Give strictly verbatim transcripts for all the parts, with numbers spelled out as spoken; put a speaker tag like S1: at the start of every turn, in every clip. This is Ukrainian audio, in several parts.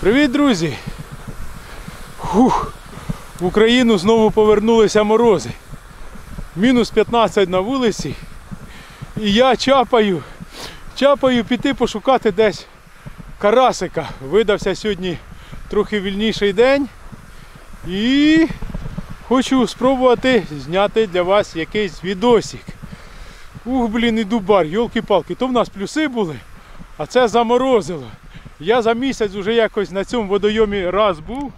S1: Привіт, друзі! Фух. В Україну знову повернулися морози. Мінус п'ятнадцять на вулиці. І я чапаю, чапаю піти пошукати десь карасика. Видався сьогодні трохи вільніший день. І хочу спробувати зняти для вас якийсь відосик. Ух, блін, і дубар, йолки-палки. То в нас плюси були, а це заморозило. Я за місяць вже якось на цьому водойомі раз був.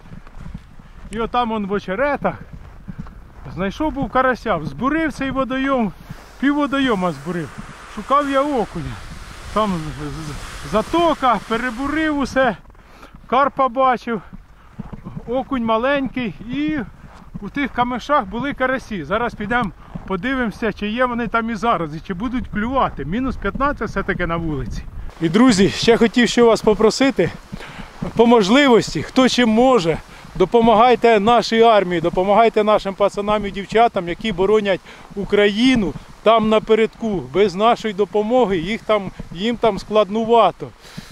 S1: І отам он в очеретах знайшов був карася. Збурив цей водойом, пів водойома збурив. Шукав я окуня. Там затока, перебурив усе. Карпа бачив. Окунь маленький. І у тих камешах були карасі. Зараз підемо подивимося, чи є вони там і зараз, і чи будуть клювати. Мінус п'ятнадцять все-таки на вулиці. І, друзі, ще хотів ще вас попросити, по можливості, хто чим може, допомагайте нашій армії, допомагайте нашим пацанам і дівчатам, які боронять Україну там напередку. Без нашої допомоги їх там, їм там складнувато.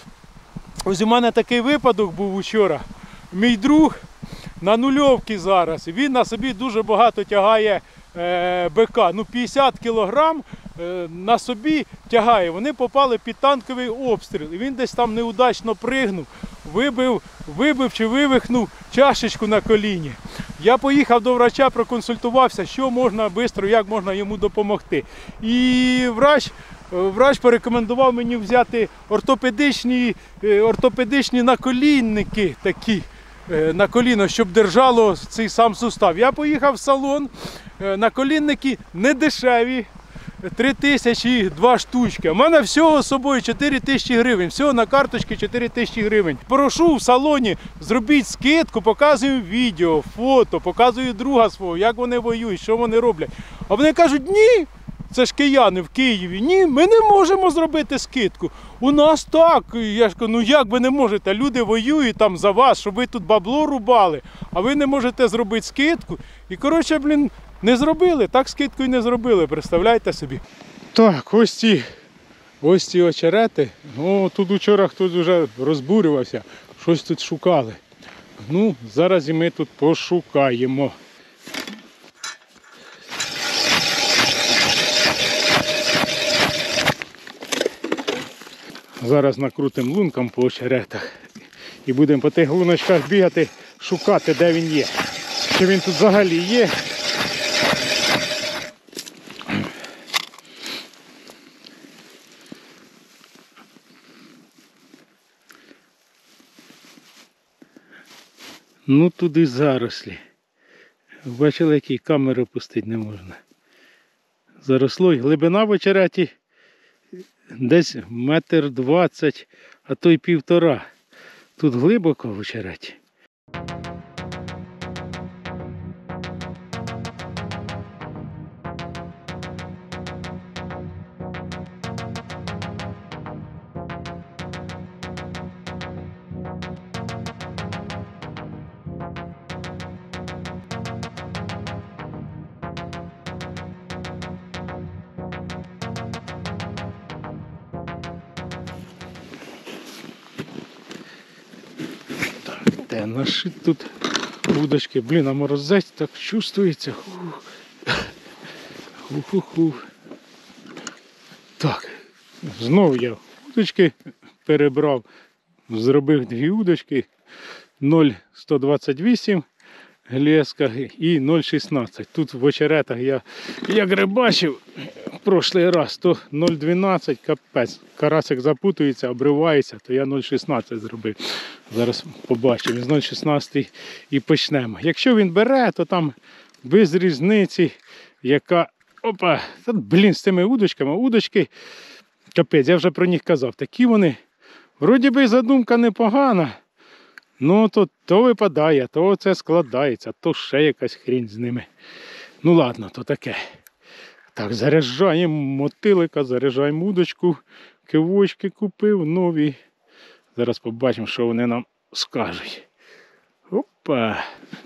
S1: Ось у мене такий випадок був вчора. Мій друг на нульовці зараз, він на собі дуже багато тягає е, бика, ну п'ятдесят кілограм е, на собі тягає. Вони попали під танковий обстріл, і він десь там неудачно пригнув, вибив, вибив чи вивихнув чашечку на коліні. Я поїхав до врача, проконсультувався, що можна швидко, як можна йому допомогти. І врач, врач порекомендував мені взяти ортопедичні, ортопедичні наколінники такі, на коліно, щоб держало цей сам сустав. Я поїхав в салон, наколінники не дешеві, три тисячі два штучки. У мене всього з собою чотири тисячі гривень, всього на карточці чотири тисячі гривень. Прошу в салоні, зробіть скидку, показую відео, фото, показую друга свого, як вони воюють, що вони роблять. А вони кажуть, ні, це ж кияни в Києві, ні, ми не можемо зробити скидку. У нас так. Я ж кажу, ну як ви не можете? Люди воюють там за вас, щоб ви тут бабло рубали, а ви не можете зробити скидку. І, коротше, блін, не зробили, так скидку і не зробили, представляєте собі. Так, ось ці, ось ці очерети. О, тут вчора хтось вже розбурювався, щось тут шукали. Ну, зараз і ми тут пошукаємо. Зараз накрутимо лунком по очеретах і будемо по тих луночках бігати, шукати, де він є. Чи він тут взагалі є. Ну туди зарослі. Бачили, які камери опустити не можна. Заросло, і глибина в очереті десь метр двадцять, а то й півтора. Тут глибоко в очереті. Де наші тут удочки? Блін, а морозець так чувствується. Ух-ух-ух. Так, знову я удочки перебрав, зробив дві удочки, нуль сто двадцять вісім глеска і нуль шістнадцять. Тут в очеретах я як рибачив в прошлий раз, то нуль дванадцять, капець. Карасик запутується, обривається, то я нуль шістнадцять зробив. Зараз побачимо, з нуль шістнадцять і почнемо. Якщо він бере, то там без різниці, яка... Опа, та, блін, з цими удочками, удочки, капець, я вже про них казав, такі вони, вроді би задумка непогана, ну то, то випадає, то це складається, то ще якась хрінь з ними. Ну ладно, то таке. Так, заряджаємо мотилика, заряджаємо удочку, кивочки купив нові. Зараз побачимо, що вони нам скажуть. Опа.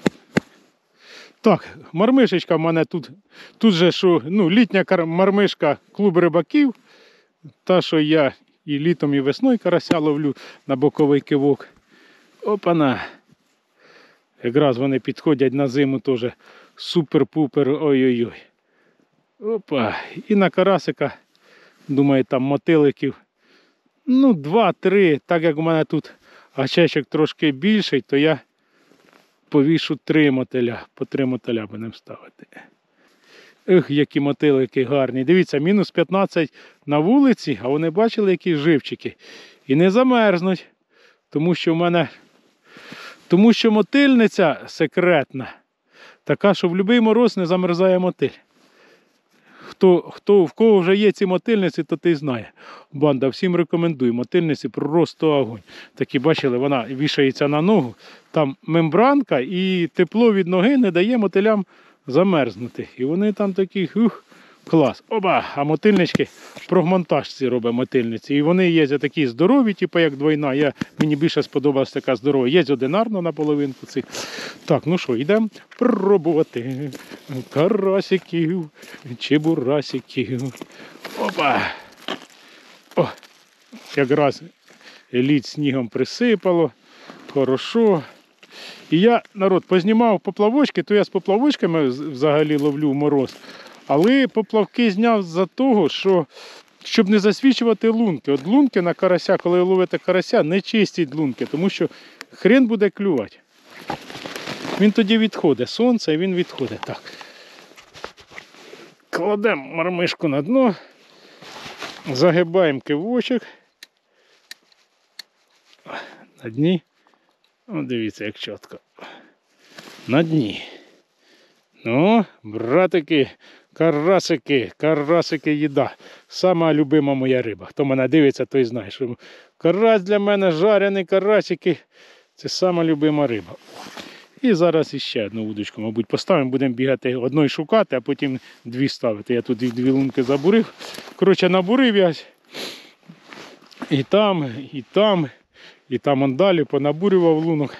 S1: Так, мармишечка в мене тут, тут же, що, ну, літня мармишка клуб рибаків. Та, що я і літом, і весною карася ловлю на боковий кивок. Опана. Якраз вони підходять на зиму теж супер-пупер, ой-ой-ой. Опа. І на карасика, думаю, там мотиликів, ну, два-три. Так як у мене тут гачечок трошки більший, то я повішу три мотиля. По три мотиля будемо ставити. Ех, які мотилики гарні. Дивіться, мінус п'ятнадцять на вулиці, а вони бачили, які живчики. І не замерзнуть. Тому що в мене... Тому що мотильниця секретна. Така, що в будь-який мороз не замерзає мотиль. Хто, хто, в кого вже є ці мотильниці, то ти знає. Банда, всім рекомендую. Мотильниці просто огонь. Такі, бачили, вона вішається на ногу. Там мембранка і тепло від ноги не дає мотилям замерзнути. І вони там такі, ух, клас. Оба, а мотильнички прогмонтажці робить мотильниці. І вони є такі здорові, типу як двойна. Я, мені більше сподобалась така здорова. Є одинарно на половинку цих. Так, ну що, йдемо пробувати карасиків, чебурасиків. Опа! О, якраз лід снігом присипало. Хорошо. І я, народ, познімав поплавочки, то я з поплавочками взагалі ловлю в мороз. Але поплавки зняв за того, що, щоб не засвічувати лунки. От лунки на карася, коли ви ловите карася, не чистіть лунки, тому що хрен буде клювати. Він тоді відходить, сонце, і він відходить. Так. Кладемо мармишку на дно, загибаємо кивочок. На дні. О, дивіться, як чітко. На дні. Ну, братики, карасики, карасики їда. Сама любима моя риба. Хто мене дивиться, той знає, що карась для мене, жарений карасики. Це сама любима риба. І зараз іще одну удочку, мабуть, поставимо. Будемо бігати одної шукати, а потім дві ставити. Я тут дві лунки забурив. Коротше, набурив я. І там, і там, і там он далі понабурював лунок.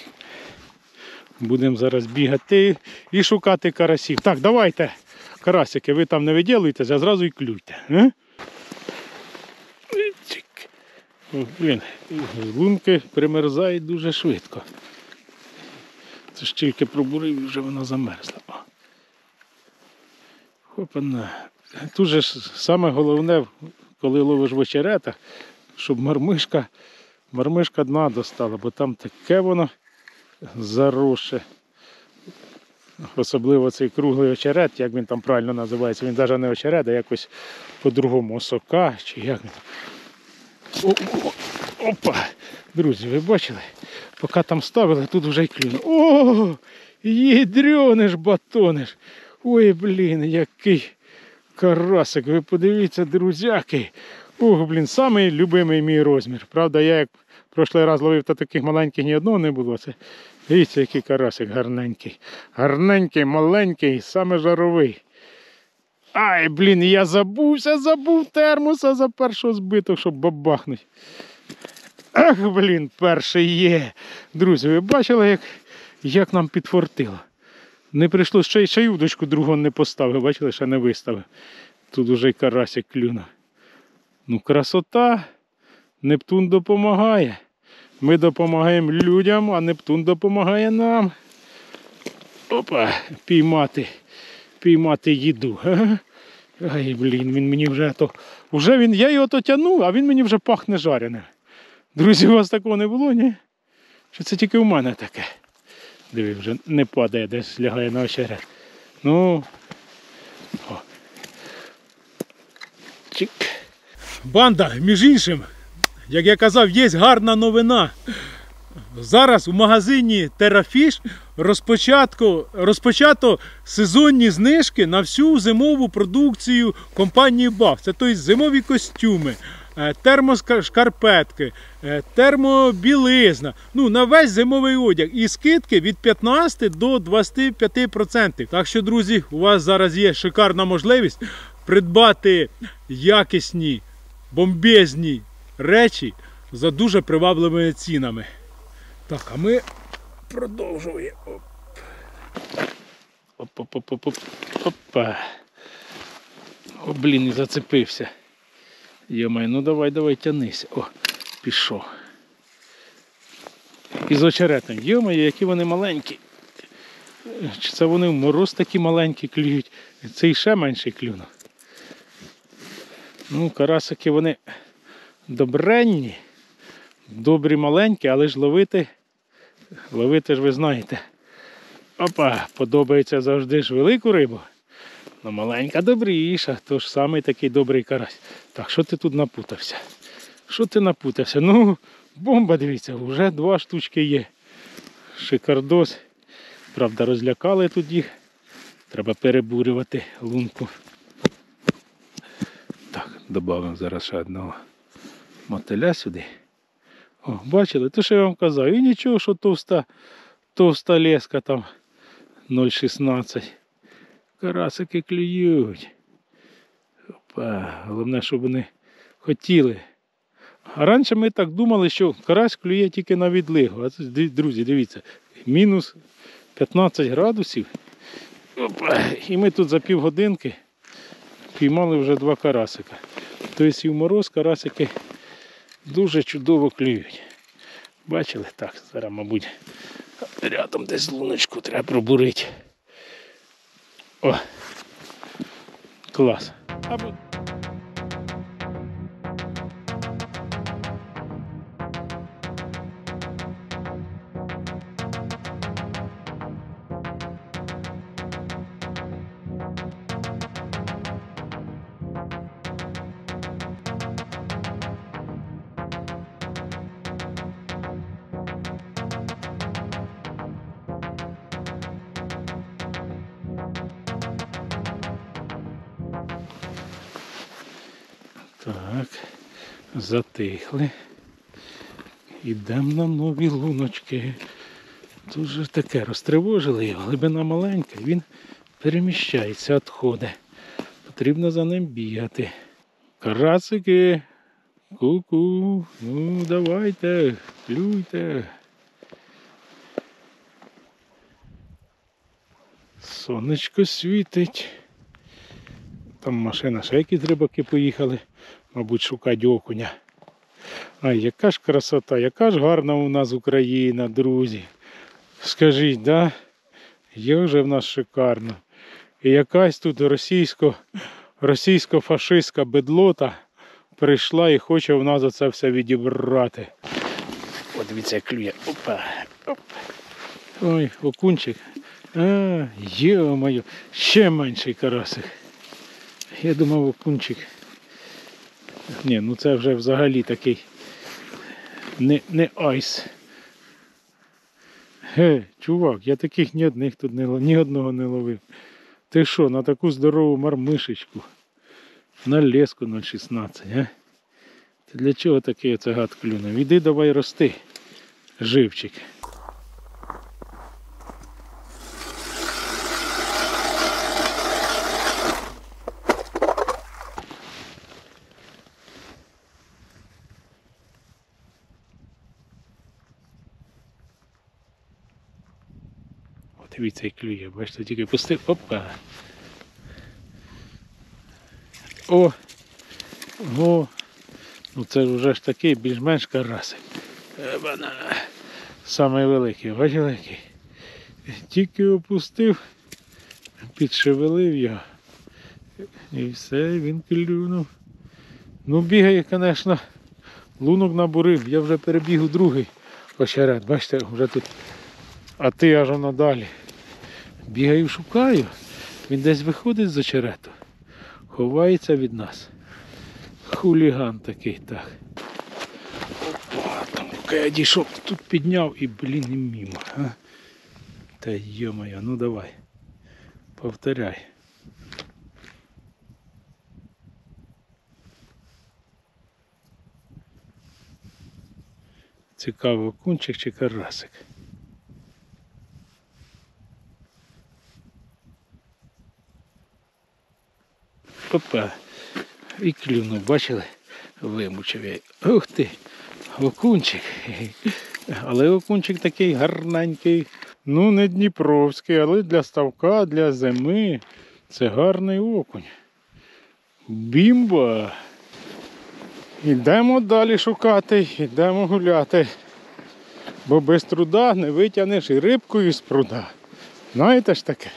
S1: Будемо зараз бігати і шукати карасів. Так, давайте, карасики, ви там не виділуєтеся, а зразу і клюйте. А? О, блін, лунки примерзають дуже швидко. Це ж тільки пробурив і вже вона замерзла. Хопана. Тут же ж саме головне, коли ловиш в очеретах, щоб мармишка, мармишка дна достала, бо там таке воно заросше. Особливо цей круглий очерет, як він там правильно називається, він навіть не очерет, а якось по-другому осока, чи як він. О, о, опа! Друзі, ви бачили? Поки там ставили, тут вже й клюнув. О, їдрьониш батониш. Ой, блін, який карасик. Ви подивіться, друзяки. Ох, блін, самий любимий мій розмір. Правда, я як прошлий раз ловив, то таких маленьких ні одного не було. Це, дивіться, який карасик гарненький. Гарненький, маленький, саме жаровий. Ай, блін, я забувся, забув термоса за першого збиток, щоб бабахнути. Ах, блін, перший є. Друзі, ви бачили, як, як нам підфортило? Не прийшло, ще, ще й удочку другу не поставив, бачили, ще не виставив. Тут уже й карасик клюнув. Ну, красота. Нептун допомагає. Ми допомагаємо людям, а Нептун допомагає нам. Опа, піймати, піймати їду. Ай, блін, він мені вже то... Уже він, я його то тягну, а він мені вже пахне жареним. Друзі, у вас такого не було, ні? Чи це тільки у мене таке? Диви, вже не падає, десь лягає на очерет. Ну, о. Чик. Банда, між іншим, як я казав, є гарна новина. Зараз у магазині Терафіш розпочато, розпочато сезонні знижки на всю зимову продукцію компанії баф. Це тобто зимові костюми, термошкарпетки, термобілизна, ну на весь зимовий одяг. І скидки від п'ятнадцяти до двадцяти п'яти відсотків. Так що, друзі, у вас зараз є шикарна можливість придбати якісні, бомбезні речі за дуже привабливими цінами. Так, а ми продовжуємо. Оп-оп-оп-оп-оп-опа. О, блін, і зацепився. Йомай, ну давай, давай, тянися. О, пішов. із очеретом. Йо-моє, які вони маленькі. Чи це вони в мороз такі маленькі клюють? Це і ще менший клюнув. Ну, карасики вони добренні, добрі маленькі, але ж ловити, ловити ж ви знаєте. Опа, подобається завжди ж велику рибу. Ну, маленька добріша, тож самий такий добрий карась. Так, що ти тут напутався? Що ти напутався? Ну, бомба, дивіться, вже два штучки є. Шикардос. Правда, розлякали тут їх. Треба перебурювати лунку. Так, додамо зараз ще одного мотиля сюди. О, бачили? То, що я вам казав. І нічого, що товста, товста леска там нуль шістнадцять. Карасики клюють. Опа, головне, щоб вони хотіли. А раніше ми так думали, що карась клює тільки на відлигу. А тут, друзі, дивіться, мінус п'ятнадцять градусів. Опа, і ми тут за півгодинки піймали вже два карасика. Тобто і в мороз карасики дуже чудово клюють. Бачили? Так, зараз, мабуть, рядом десь луночку треба пробурити. О, клас. Або... Так, затихли. Йдемо на нові луночки. Тут же таке розтривожили його, глибина маленька, він переміщається, відходить. Потрібно за ним бігати. Карасики, ку-ку, ну давайте, клюйте. Сонечко світить. Там машина, ще якісь рибаки поїхали, мабуть, шукати окуня. Ай, яка ж красота, яка ж гарна у нас Україна, друзі. Скажіть, да? Є вже в нас шикарно. І якась тут російсько, російсько-фашистська бедлота прийшла і хоче в нас оце все відібрати. О, дивіться, як клює. Опа, оп. Ой, окунчик. А, йо-моє, ще менший карасик. Я думав, окунчик. Ні, ну це вже взагалі такий не, не айс. Ге, чувак, я таких ні одних тут не ні одного не ловив. Ти що, на таку здорову мармишечку? На леску нуль шістнадцять, а? Ти для чого такий оце гад клюнув? Іди давай рости, живчик. Дивіться, як клює, бачите, тільки пустив, опа. О, о, ну це ж вже ж такий більш-менш карасик. Ебана. Самий великий, бачили який? Тільки опустив, підшевелив його. І все, він клюнув. Ну бігає, звісно, лунок набурив, я вже перебіг у другий очерет, бачите, вже тут. А ти аж воно далі. Бігаю, шукаю. Він десь виходить з очерету. Ховається від нас. Хуліган такий, так. Опа, там поки я дійшов, тут підняв і, блін, і мимо. А? Та йо-моє, ну давай. Повторяй. Цікаво, окунчик чи карасик. Опа, і клюнув, бачили? Вимучив я. Ух ти, окунчик. Але окунчик такий гарненький. Ну, не дніпровський, але для ставка, для зими. Це гарний окунь. Бімба! Йдемо далі шукати, йдемо гуляти. Бо без труда не витягнеш і рибкою з пруда. Знаєте ж таке?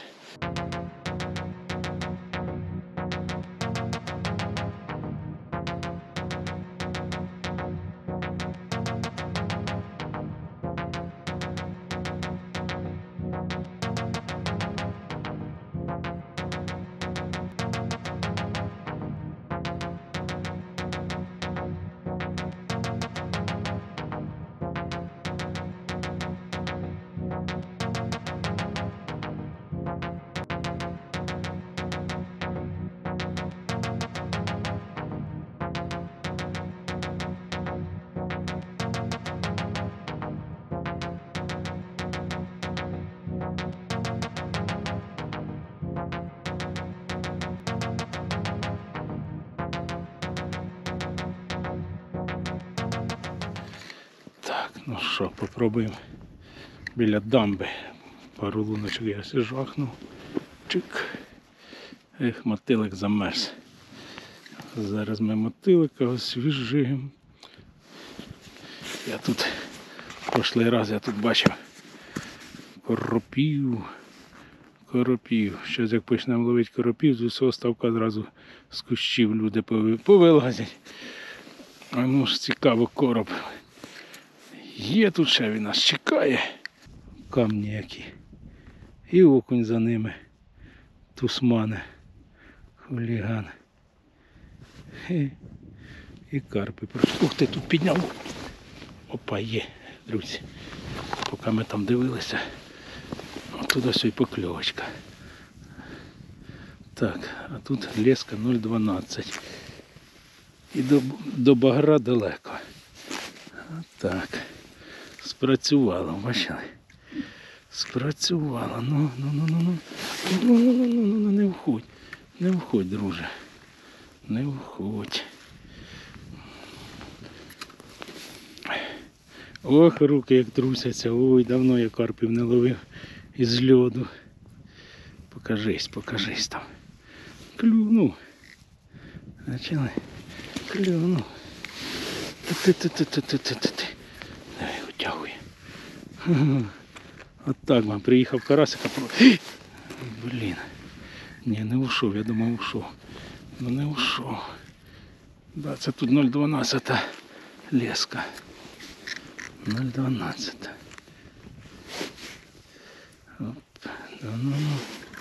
S1: Так, ну що, попробуємо біля дамби. Пару луночок я все жахнув. Чик. Ех, мотилик замерз. Зараз ми мотилика освіжимо. Я тут, в прошлий раз я тут бачив коропів. Коропів. Щось як почнемо ловити коропів, з усього ставка зразу з кущів люди повилазять. А ну ж цікаво, короб. Є тут ще, він нас чекає. Камні які. І окунь за ними. Тусмани. Хуліган. І, і карпи. Ух ти, тут підняв. Опа, є, друзі. Поки ми там дивилися. Тут ось і покльовочка. Так, а тут леска нуль дванадцять. І до, до багра далеко. Так. Спрацювало, бачили? Спрацювало. Ну, ну, ну, ну, ну. Ну, ну, ну, ну, ну, не входь. Не входь, друже. Не входь. Ох, руки як трусяться. Ой, давно я карпів не ловив із льоду. Покажись, покажись там. Клюнув. Бачили? Клюнув. Ти-ти-ти-ти-ти-ти-ти. Давай, утягує. От так вам приїхав карасика. Блін. Ні, не ушов, я думав ушов. Ну не ушов. Да, це тут нуль дванадцять леска. нуль дванадцять. Оп. Ну, ну, ну.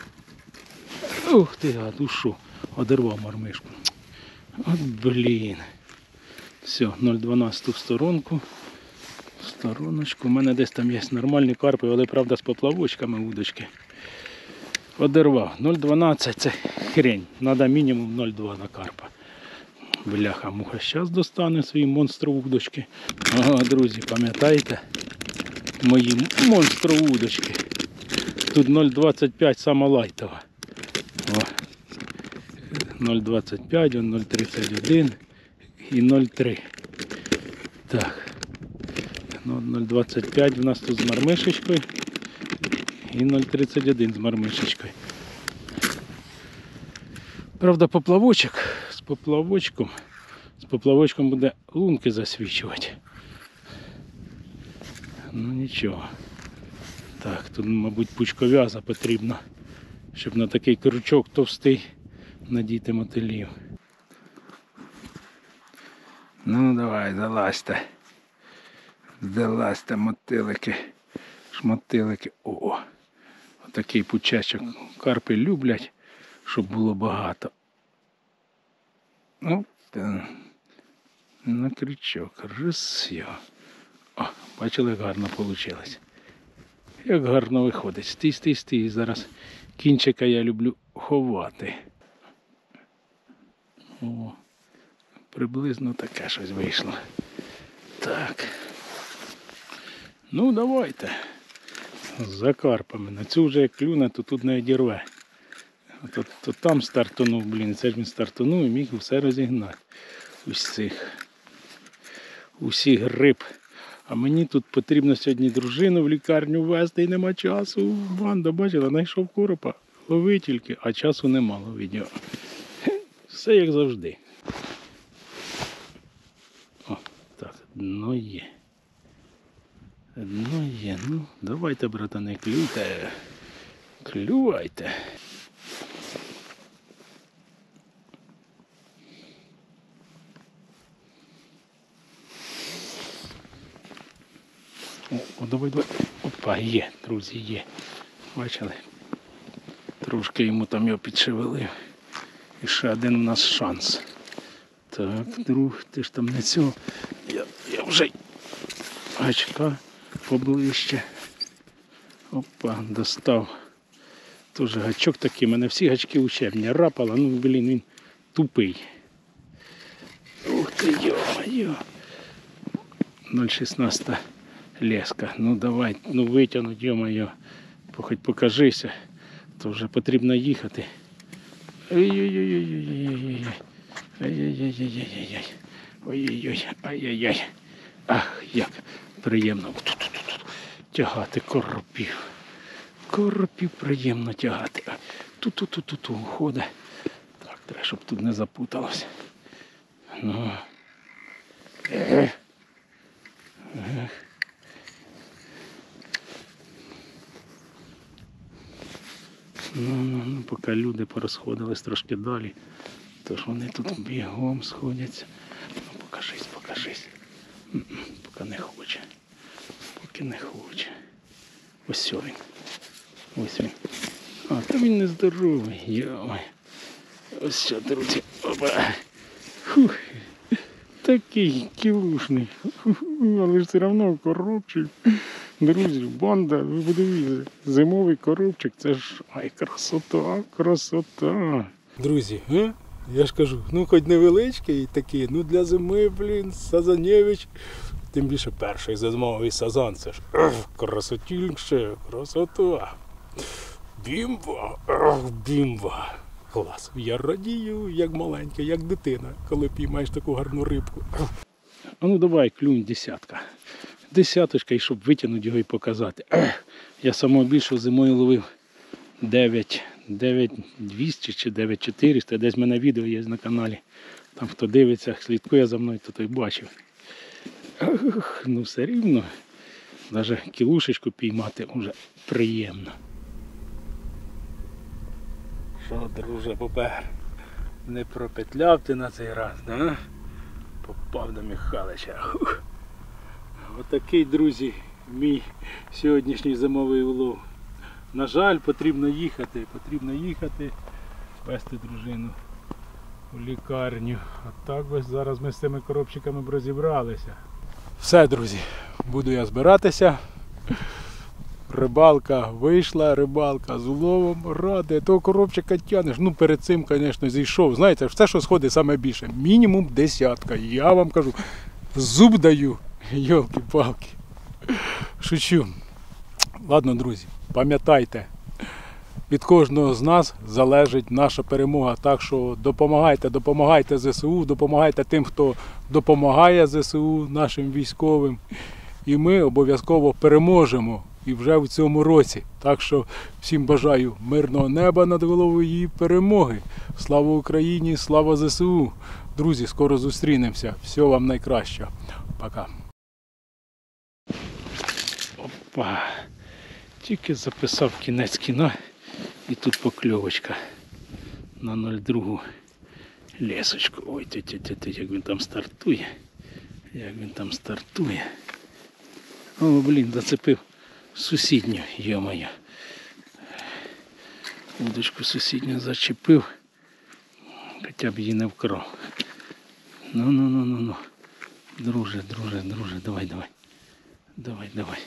S1: Ух ти, гад, ушов. Одервав мармишку. От блін. Все, нуль дванадцять в сторонку. В стороночку. У мене десь там є нормальні карпи, але правда з поплавочками удочки. Одервав. нуль дванадцять це хрень. Треба мінімум нуль два на карпа. Бляха муха. Зараз достане свої монстровудочки. Ага, друзі, пам'ятаєте? Мої монстровудочки. Тут нуль двадцять п'ять сама лайтова. О. нуль двадцять п'ять, нуль тридцять один і нуль три. Так. Ну, нуль двадцять п'ять у нас тут з мармишечкою. І нуль тридцять один з мармишечкою. Правда, поплавочок з поплавочком. З поплавочком буде лунки засвічувати. Ну нічого. Так, тут, мабуть, пучков'яза потрібно, щоб на такий крючок товстий надіти мотилів. Ну давай, залазьте. Залазьте, мотилики. Шмотилики. О! Отакий пучечок. Карпи люблять, щоб було багато. Оп, на крючок. Раз його. О, бачили, як гарно вийшло. Як гарно виходить. Стій, стій, стій. Зараз кінчика я люблю ховати. О, приблизно таке щось вийшло. Так. Ну, давайте. За карпами. На цю вже як клюне, то тут не одірве. То, то там стартанув, блін, це ж він стартанув і міг все розігнати. Усіх. Усіх риб. А мені тут потрібно сьогодні дружину в лікарню везти і нема часу. Банда, бачила, знайшов коропа. Лови тільки, а часу нема ловити. Все як завжди. О, так, дно є.
S2: Одно є. Ну, давайте, братане, клюйте. Клювайте. О, о, давай, давай. Опа, є, друзі, є. Бачили? Трошки йому там його підшевелив. І ще один у нас шанс. Так, друг, ти ж там не цього. Я, я вже гачка поближче. Опа, достав. Тоже гачок такий. У мене всі гачки учебні. Рапала, ну, блін, він тупий. Ух ти, йо-моє. нуль шістнадцять леска. Ну давай, ну витягнуть, йо-моє. Хоч покажися. То вже потрібно їхати. Ой-ой-ой-ой-ой-ой-ой. Ай-яй-яй-яй-яй-яй. Ой-ой-ой. Ай-яй-яй. Ах, як приємно тягати коропів. Коропів приємно тягати. Ту-ту-ту-ту-ту ходить. Так, треба, щоб тут не запуталося. Ну. Ех. Ех. Ну, ну, ну, поки люди порозходились трошки далі, то ж вони тут бігом сходяться. Ну, покажись, покажись. Поки не хоче. Поки не хоче. Ось він. Ось він. А, та він не здоровий. Йомай. Ось що, друзі. Опа. Фух. Такий кілушний. Але ж все одно коробчик. Друзі, банда, ви подивіться. Зимовий коробчик, це ж, ай, красота, красота.
S1: Друзі, а? Я ж кажу, ну хоч невеличкий такий, ну для зими, блін, Сазанєвич. Тим більше перший зимовий сазан, це ж ах, красотільше, красота. Бімба, ах, бімба. Клас. Я радію, як маленька, як дитина, коли піймаєш таку гарну рибку.
S2: А ну давай, клюнь десятка. Десяточка, і щоб витягнути його і показати. Ах, я самого більшого зимою ловив дев'ять двісті чи дев'ять чотириста. Десь в мене відео є на каналі. Там хто дивиться, слідкує за мною, то той бачив. Ах, ну все рівно. Навіть кілушечку піймати вже приємно.
S1: Що, друже, Бобер, не пропетляв ти на цей раз, да? Попав до Михайлича. Ух. Отакий, друзі, мій сьогоднішній зимовий улов. На жаль, потрібно їхати, потрібно їхати, вести дружину у лікарню. А так ось зараз ми з цими коробчиками б розібралися. Все, друзі, буду я збиратися. Рибалка вийшла, рибалка з уловом, ради, того коробчика тянеш. Ну перед цим, звісно, зійшов. Знаєте, все, що сходить, саме більше. Мінімум десятка. Я вам кажу, зуб даю. Йолки-палки. Шучу. Ладно, друзі, пам'ятайте, від кожного з нас залежить наша перемога. Так що допомагайте, допомагайте ЗСУ, допомагайте тим, хто допомагає ЗСУ, нашим військовим. І ми обов'язково переможемо. І вже в цьому році. Так що всім бажаю мирного неба над головою і перемоги. Слава Україні, слава ЗСУ. Друзі, скоро зустрінемося. Всього вам найкращого. Пока.
S2: Опа. Тільки записав кінець кіна і тут покльовочка на нуль два лесочку. Ой, ти-ти-ти, як він там стартує. Як він там стартує. О, блін, зацепив сусідню, йо-моє. Удочку сусідню зачепив, хоча б її не вкрав. Ну-ну-ну-ну-ну. Друже, друже, друже, давай, давай. Давай, давай.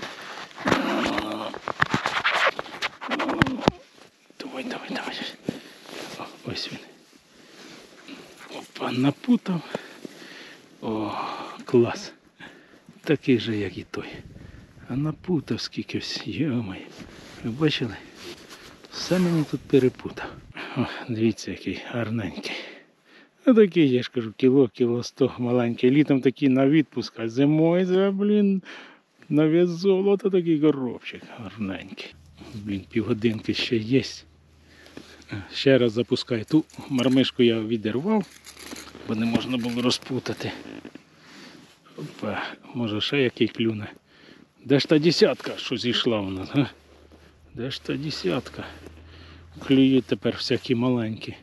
S2: Давай, давай, давай. О, ось він. Опа, напутав. О, клас. Такий же, як і той. А напутав скільки всі, йо-моє. Ви бачили? Все мені тут перепутав. О, дивіться, який гарненький. А такий, я ж кажу, кіло, кіло сто маленький. Літом такий на відпуск, а зимою, це, блін, на вес золота такий коробчик гарненький. Блін, півгодинки ще є. Ще раз запускаю. Ту мармишку я відірвав, бо не можна було розпутати. Опа, може ще який клюне. Де ж та десятка, що зійшла у нас, а? Де ж та десятка? Клюють тепер всякі маленькі.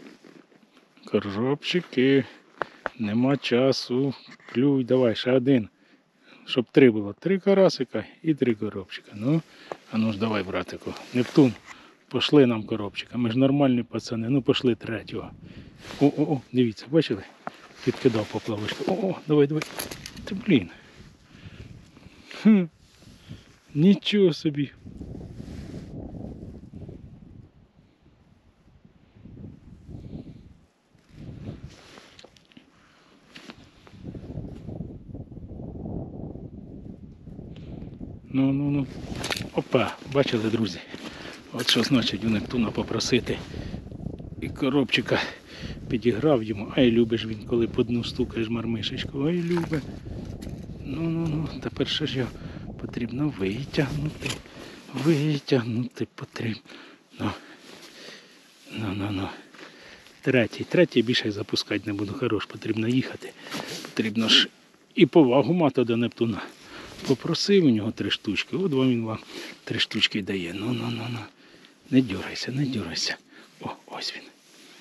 S2: Коробчики. Нема часу. Клюй, давай, ще один. Щоб три було. Три карасика і три коробчика. Ну, а ну ж давай, братику. Нептун, пошли нам коробчика. Ми ж нормальні пацани. Ну пошли третього. О-о-о, дивіться, бачили? Підкидав поплавочку. О-о, давай, давай. Ти, блін. Хм. Нічого собі. Ну, ну, ну. Опа, бачили, друзі? От що значить у Нептуна попросити. І коробчика підіграв йому. Ай, любиш він, коли по дну стукаєш мармишечку. Ай, любе. Ну, ну, ну, тепер що ж його потрібно витягнути. Витягнути потрібно. Ну, ну, ну, ну. Третій. Третій більше запускати не буду. Хорош, потрібно їхати. Потрібно ж і повагу мати до Нептуна. Попросив у нього три штучки. От вам він вам три штучки дає. Ну, ну, ну, ну. Не дюрайся, не дюрайся. О, ось він.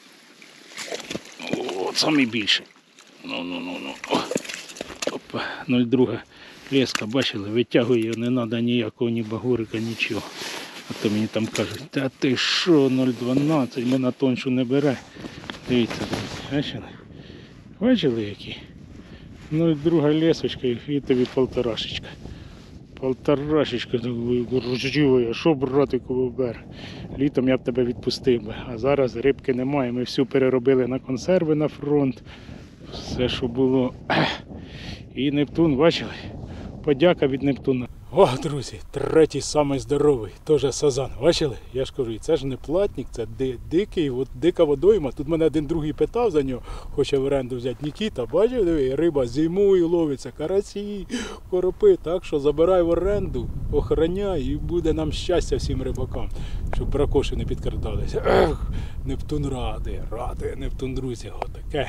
S2: О, самий більший. Ну, ну, ну, ну. О. Опа, нуль два леска, бачили, витягує, не треба ніякого, ні багурика, нічого. А то мені там кажуть, та ти що, нуль дванадцять, ми на тоншу не бере. Дивіться, друзі, бачили? Бачили які? нуль два лесочка і тобі полторашечка. Полторашечка, а що братику бер? Літом я б тебе відпустив би, а зараз рибки немає, ми всю переробили на консерви на фронт. Все, що було. І Нептун, бачили? Подяка від Нептуна. О, друзі, третій самий здоровий, теж сазан. Бачили? Я ж кажу, це ж не платник, це ди дикий, от дика водойма. Тут мене один другий питав за нього, хоче в оренду взяти Нікіта. Бачив, диви, риба зимою ловиться, карасі, коропи. Так що забирай в оренду, охороняй і буде нам щастя всім рибакам, щоб бракоші не підкрадалися. Ех, Нептун радий, радий, Нептун, друзі, отаке.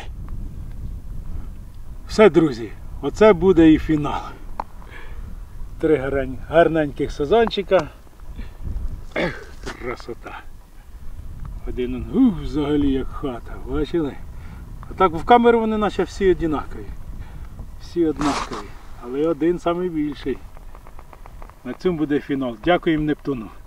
S2: Все, друзі, оце буде і фінал. Три гарненьких сазанчика. Ех, красота. Один он, ух, взагалі як хата, бачили? А так в камеру вони наче всі однакові. Всі однакові. Але один найбільший. На цьому буде фінал. Дякуємо Нептуну.